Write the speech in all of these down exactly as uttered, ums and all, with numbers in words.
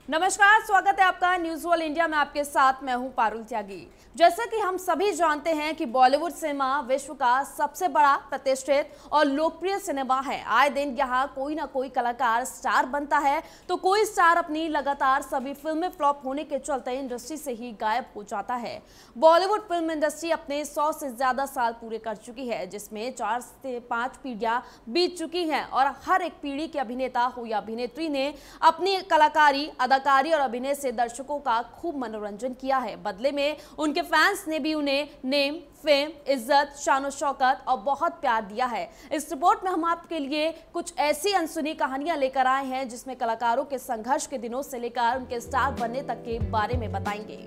नमस्कार, स्वागत है आपका न्यूज वर्ल्ड इंडिया में। आपके साथ मैं हूं पारुल त्यागी। जैसा कि हम सभी जानते हैं कि बॉलीवुड सिनेमा विश्व का सबसे बड़ा, प्रतिष्ठित और लोकप्रिय सिनेमा है। आए दिन यहाँ कोई ना कोई कलाकार स्टार बनता है तो कोई स्टार अपनी लगातार सभी फिल्में फ्लॉप होने के चलते इंडस्ट्री से ही गायब हो जाता है। बॉलीवुड फिल्म इंडस्ट्री अपने सौ से ज्यादा साल पूरे कर चुकी है, जिसमें चार से पांच पीढ़ियां बीत चुकी हैं और हर एक पीढ़ी के अभिनेता हो या अभिनेत्री ने अपनी कलाकारी, अदाकारी और अभिनय से दर्शकों का खूब मनोरंजन किया है। बदले में उनके फैंस ने भी उन्हें नेम, फेम, इज्जत, शान शौकत और बहुत प्यार दिया है। इस रिपोर्ट में हम आपके लिए कुछ ऐसी अनसुनी कहानियां लेकर आए हैं जिसमें कलाकारों के संघर्ष के दिनों से लेकर उनके स्टार बनने तक के बारे में बताएंगे।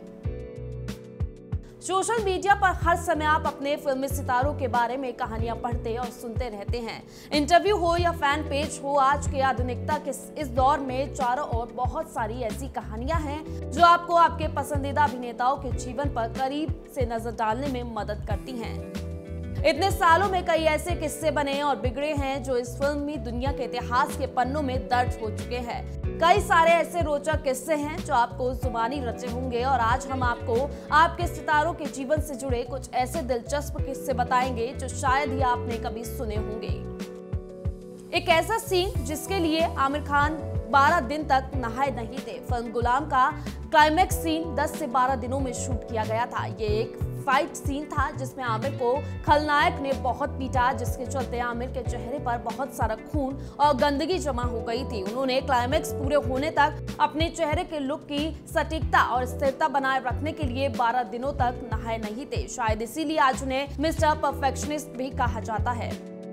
सोशल मीडिया पर हर समय आप अपने फिल्मी सितारों के बारे में कहानियां पढ़ते और सुनते रहते हैं। इंटरव्यू हो या फैन पेज हो, आज के आधुनिकता के इस दौर में चारों ओर बहुत सारी ऐसी कहानियां हैं जो आपको आपके पसंदीदा अभिनेताओं के जीवन पर करीब से नजर डालने में मदद करती हैं। इतने सालों में कई ऐसे किस्से बने और बिगड़े हैं जो इस फिल्मी दुनिया के इतिहास के पन्नों में दर्ज हो चुके हैं। कई सारे ऐसे रोचक किस्से हैं जो आपको जुबानी रचे होंगे और आज हम आपको आपके सितारों के जीवन से जुड़े कुछ ऐसे दिलचस्प किस्से बताएंगे जो शायद ही आपने कभी सुने होंगे। एक ऐसा सीन जिसके लिए आमिर खान बारह दिन तक नहाए नहीं थे। फिल्म गुलाम का क्लाइमैक्स सीन दस से बारह दिनों में शूट किया गया था। ये एक फाइट सीन था जिसमें आमिर को खलनायक ने बहुत पीटा, जिसके चलते आमिर के चेहरे पर बहुत सारा खून और गंदगी जमा हो गई थी। उन्होंने क्लाइमैक्स पूरे होने तक अपने चेहरे के लुक की सटीकता और स्थिरता बनाए रखने के लिए बारह दिनों तक नहाए नहीं थे। शायद इसीलिए आज उन्हें मिस्टर परफेक्शनिस्ट भी कहा जाता है।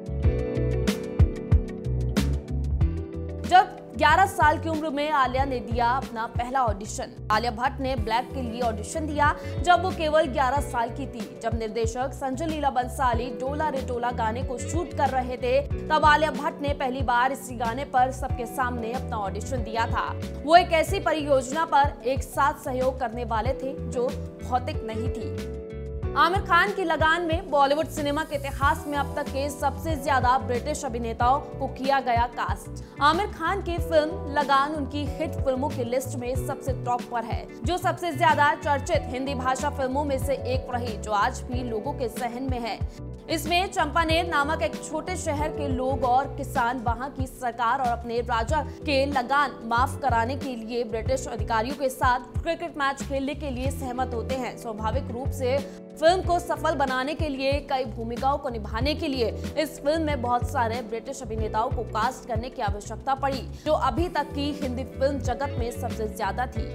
जब ग्यारह साल की उम्र में आलिया ने दिया अपना पहला ऑडिशन। आलिया भट्ट ने ब्लैक के लिए ऑडिशन दिया जब वो केवल ग्यारह साल की थी। जब निर्देशक संजय लीला बंसाली डोला रे डोला गाने को शूट कर रहे थे, तब आलिया भट्ट ने पहली बार इसी गाने पर सबके सामने अपना ऑडिशन दिया था। वो एक ऐसी परियोजना पर एक साथ सहयोग करने वाले थे जो भौतिक नहीं थी। आमिर खान की लगान में बॉलीवुड सिनेमा के इतिहास में अब तक के सबसे ज्यादा ब्रिटिश अभिनेताओं को किया गया कास्ट। आमिर खान की फिल्म लगान उनकी हिट फिल्मों की लिस्ट में सबसे टॉप पर है, जो सबसे ज्यादा चर्चित हिंदी भाषा फिल्मों में से एक रही, जो आज भी लोगों के जहन में है। इसमें चंपानेर नामक एक छोटे शहर के लोग और किसान वहां की सरकार और अपने राजा के लगान माफ कराने के लिए ब्रिटिश अधिकारियों के साथ क्रिकेट मैच खेलने के लिए सहमत होते हैं। स्वाभाविक रूप से फिल्म को सफल बनाने के लिए, कई भूमिकाओं को निभाने के लिए इस फिल्म में बहुत सारे ब्रिटिश अभिनेताओं को कास्ट करने की आवश्यकता पड़ी, जो अभी तक की हिंदी फिल्म जगत में सबसे ज्यादा थी।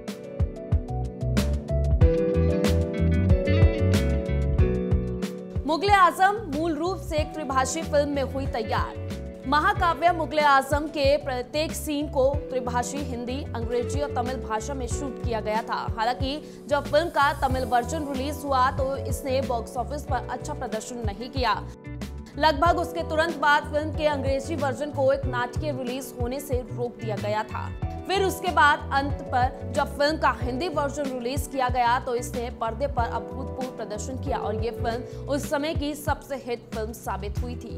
मुगले आजम मूल रूप से एक त्रिभाषी फिल्म में हुई तैयार। महाकाव्य मुगले आजम के प्रत्येक सीन को त्रिभाषी हिंदी, अंग्रेजी और तमिल भाषा में शूट किया गया था। हालांकि जब फिल्म का तमिल वर्जन रिलीज हुआ तो इसने बॉक्स ऑफिस पर अच्छा प्रदर्शन नहीं किया। लगभग उसके तुरंत बाद फिल्म के अंग्रेजी वर्जन को एक नाटकीय रिलीज होने से रोक दिया गया था। फिर उसके बाद अंत पर जब फिल्म का हिंदी वर्जन रिलीज किया गया तो इसने पर्दे पर अभूतपूर्व प्रदर्शन किया और ये फिल्म उस समय की सबसे हिट फिल्म साबित हुई थी।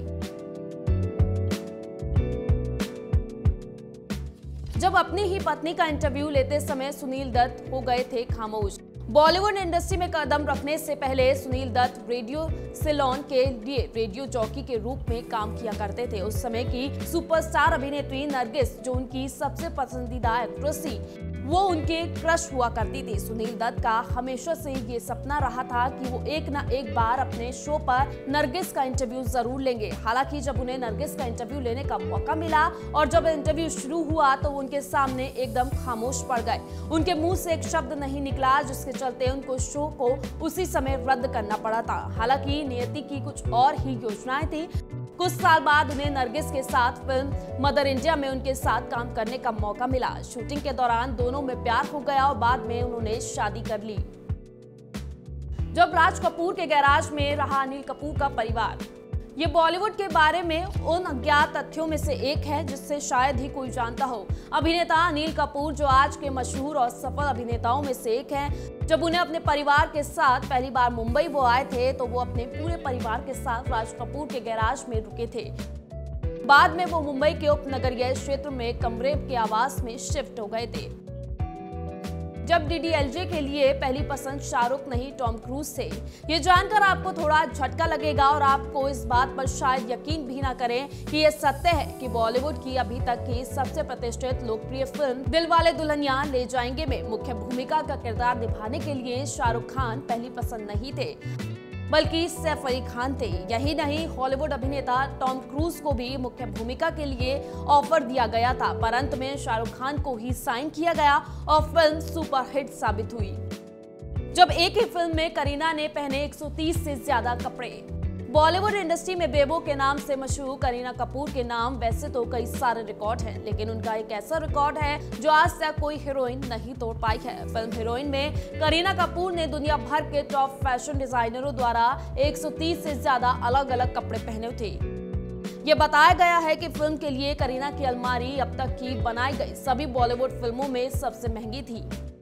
जब अपनी ही पत्नी का इंटरव्यू लेते समय सुनील दत्त हो गए थे खामोश। बॉलीवुड इंडस्ट्री में कदम रखने से पहले सुनील दत्त रेडियो सिलोन के लिए रेडियो जॉकी के रूप में काम किया करते थे। उस समय की सुपरस्टार अभिनेत्री नरगिस, जो उनकी सबसे पसंदीदा एक्ट्रेस थी, वो उनके क्रश हुआ करती थी। सुनील दत्त का हमेशा से ये सपना रहा था कि वो एक ना एक बार अपने शो पर नरगिस का इंटरव्यू जरूर लेंगे। हालांकि जब उन्हें नरगिस का इंटरव्यू लेने का मौका मिला और जब इंटरव्यू शुरू हुआ तो उनके सामने एकदम खामोश पड़ गए। उनके मुंह से एक शब्द नहीं निकला, जिसके चलते उनको शो को उसी समय रद्द करना पड़ा था। हालांकि नियति की कुछ और ही योजनाएं थी। कुछ साल बाद उन्हें नरगिस के साथ फिल्म मदर इंडिया में उनके साथ काम करने का मौका मिला। शूटिंग के दौरान दोनों में प्यार हो गया और बाद में उन्होंने शादी कर ली। जब राज कपूर के गैराज में रहा अनिल कपूर का परिवार, ये बॉलीवुड के बारे में उन अज्ञात तथ्यों में से एक है जिससे शायद ही कोई जानता हो। अभिनेता अनिल कपूर, जो आज के मशहूर और सफल अभिनेताओं में से एक हैं, जब उन्हें अपने परिवार के साथ पहली बार मुंबई वो आए थे तो वो अपने पूरे परिवार के साथ राज कपूर के गैराज में रुके थे। बाद में वो मुंबई के उपनगरीय क्षेत्र में कमरे के आवास में शिफ्ट हो गए थे। जब डी डी एल जे के लिए पहली पसंद शाहरुख नहीं टॉम क्रूज थे। ये जानकर आपको थोड़ा झटका लगेगा और आपको इस बात पर शायद यकीन भी ना करें कि ये सत्य है कि बॉलीवुड की अभी तक की सबसे प्रतिष्ठित लोकप्रिय फिल्म दिलवाले दुल्हनिया ले जाएंगे में मुख्य भूमिका का किरदार निभाने के लिए शाहरुख खान पहली पसंद नहीं थे, बल्कि सैफ अली खान थे। यही नहीं, हॉलीवुड अभिनेता टॉम क्रूज को भी मुख्य भूमिका के लिए ऑफर दिया गया था, पर अंत में शाहरुख खान को ही साइन किया गया और फिल्म सुपरहिट साबित हुई। जब एक ही फिल्म में करीना ने पहने एक सौ तीस से ज्यादा कपड़े। बॉलीवुड इंडस्ट्री में बेबो के नाम से मशहूर करीना कपूर के नाम वैसे तो कई सारे रिकॉर्ड हैं, लेकिन उनका एक ऐसा रिकॉर्ड है जो आज तक कोई हीरोइन नहीं तोड़ पाई है। फिल्म हीरोइन में करीना कपूर ने दुनिया भर के टॉप फैशन डिजाइनरों द्वारा एक सौ तीस से ज्यादा अलग अलग कपड़े पहने थे। ये बताया गया है कि फिल्म के लिए करीना की अलमारी अब तक की बनाई गई सभी बॉलीवुड फिल्मों में सबसे महंगी थी।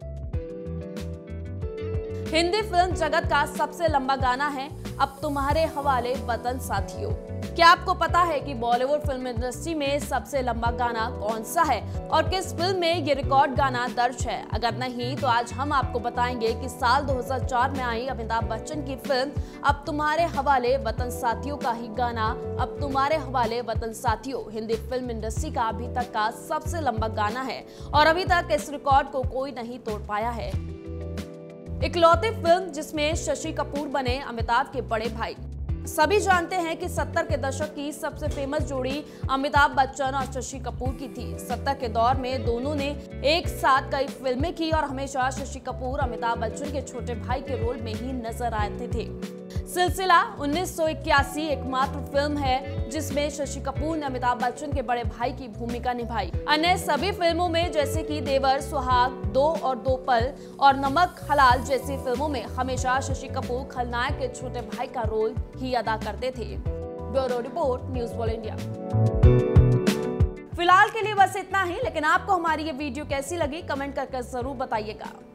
हिंदी फिल्म जगत का सबसे लंबा गाना है अब तुम्हारे हवाले वतन साथियों। क्या आपको पता है कि बॉलीवुड फिल्म इंडस्ट्री में सबसे लंबा गाना कौन सा है और किस फिल्म में ये रिकॉर्ड गाना दर्ज है? अगर नहीं तो आज हम आपको बताएंगे कि साल दो हज़ार चार में आई अमिताभ बच्चन की फिल्म अब तुम्हारे हवाले वतन साथियों का ही गाना अब तुम्हारे हवाले वतन साथियों हिंदी फिल्म इंडस्ट्री का अभी तक का सबसे लंबा गाना है और अभी तक इस रिकॉर्ड को कोई नहीं तोड़ पाया है। इकलौती फिल्म जिसमें शशि कपूर बने अमिताभ के बड़े भाई। सभी जानते हैं कि सत्तर के दशक की सबसे फेमस जोड़ी अमिताभ बच्चन और शशि कपूर की थी। सत्तर के दौर में दोनों ने एक साथ कई फिल्में की और हमेशा शशि कपूर अमिताभ बच्चन के छोटे भाई के रोल में ही नजर आते थे। सिलसिला उन्नीस सौ इक्यासी एकमात्र फिल्म है जिसमें शशि कपूर ने अमिताभ बच्चन के बड़े भाई की भूमिका निभाई। अन्य सभी फिल्मों में जैसे कि देवर, सुहाग, दो और दो पल और नमक हलाल जैसी फिल्मों में हमेशा शशि कपूर खलनायक के छोटे भाई का रोल ही अदा करते थे। Bureau report, news world India. फिलहाल के लिए बस इतना ही, लेकिन आपको हमारी ये वीडियो कैसी लगी कमेंट करके जरूर बताइएगा।